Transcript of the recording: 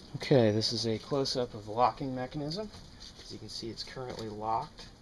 Okay, this is a close-up of the locking mechanism. As you can see, it's currently locked.